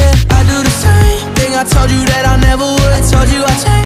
yeah. I do the same thing I told you that I never would. I told you I'd change.